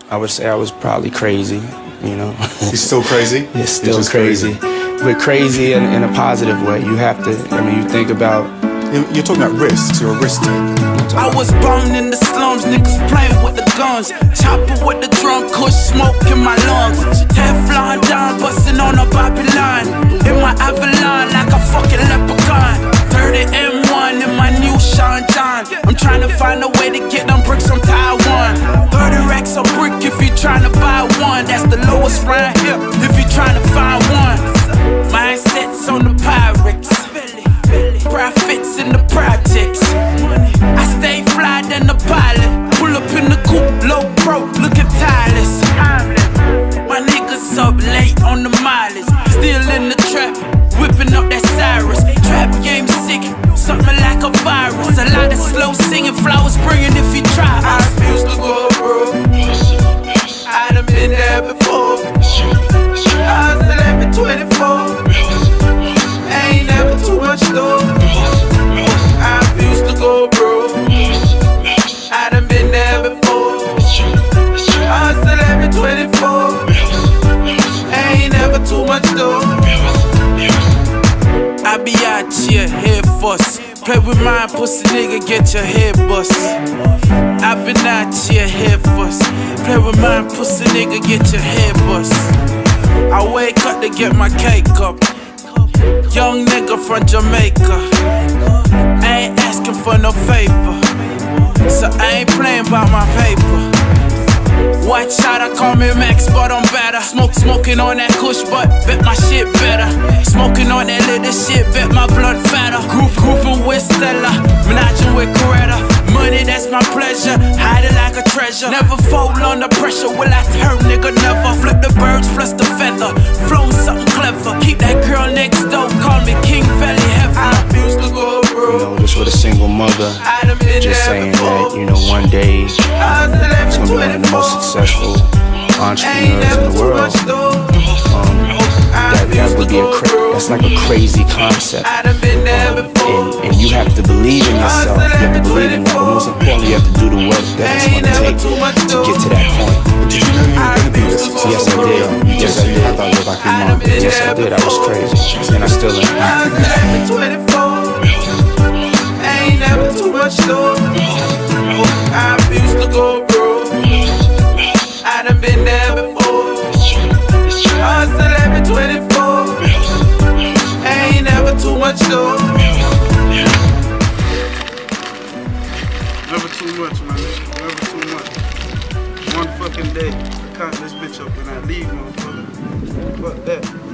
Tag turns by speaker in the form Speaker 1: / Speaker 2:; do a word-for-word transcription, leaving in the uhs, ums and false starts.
Speaker 1: I would say I was probably crazy, you know.
Speaker 2: He's still crazy?
Speaker 1: It's still crazy. crazy. But crazy in, in a positive way. You have to, I mean, you think about...
Speaker 2: You're talking about risks, you're a risk taker.
Speaker 3: I was born in the slums, niggas playing with the guns. Chopper with the drum, kush smoke in my lungs. Teflon down, busting on a Bobby line. In my Avalon, like a fucking leprechaun. thirty M one in my new Sean John. I'm trying to find a way to get them bricks from Taiwan. thirty racks a brick if you trying to buy one. That's the lowest round here if you trying to find one. Mindsets on the Pyrex, profits in the projects. I stay fly than the pilot. Pull up in the coupe, low pro, looking tireless. My niggas up late on the mileage. Still in the trap, whipping up that Cyrus. Trap game sick, something like a virus. A lot of slow singing, flowers bringing if you try. I refuse to go broke. I done been there before. I was eleven, twenty-four. Ain't never too much though. I refuse to go broke. I done been there before. I was eleven, twenty-four. Ain't never too much though. I be out here, head first. Play with mine, pussy nigga, get your head bust. I been out here, head first. Play with mine, pussy nigga, get your head bust. I wake up to get my cake up. Young nigga from Jamaica. I ain't asking for no favor, so I ain't playing by my paper. White shot, I call me Max, but I'm better. Smoke, smoking on that kush, but bet my shit better. Smoking on that little shit, bet my blood fatter. Groove, grooving with Stella, menaging with Coretta. Money, that's my pleasure, hide it like a treasure. Never fold under pressure, will I turn, nigga, never. Flip the birds, plus the feather, flow something clever. Keep that girl next door, call me King Valley Heaven. I refuse to go broke.
Speaker 1: You know, just with a single mother, just saying that, you know, one day it's gonna be one of the most successful entrepreneurs in the world. Um, that, that would be a cra that's like a crazy concept. Um, and, and you have to believe in yourself, you have to believe in that, but most importantly, you have to do the work that it's gonna take to get to that point.
Speaker 2: But did you know you were gonna be this successful?
Speaker 1: Yes, I did. Yes, I did.
Speaker 2: I thought you were like your mom.
Speaker 1: Yes, I did. I was crazy, and I still am.
Speaker 3: Ain't never too much though. I refuse to go broke. I done been there before. I was eleven, twenty-four. Ain't never too much though.
Speaker 4: Never too much, my nigga. Never too much. One fucking day, I count this bitch up and I leave, motherfucker. Fuck that.